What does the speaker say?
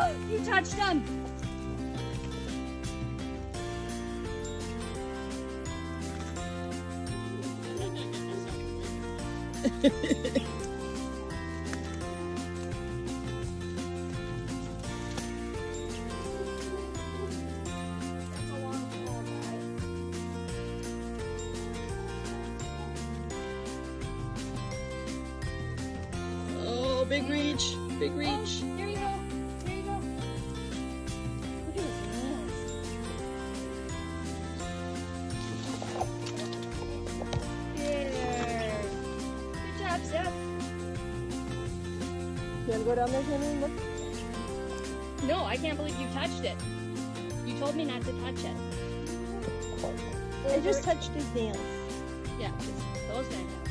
You touched him. Oh, big reach, big reach. Oh, here you go. Here you go. Look at his nails. There. Good job, Seth. You want to go down there, Tammy, and look? No, I can't believe you touched it. You told me not to touch it. I just touched his nails. Yeah, just those guys.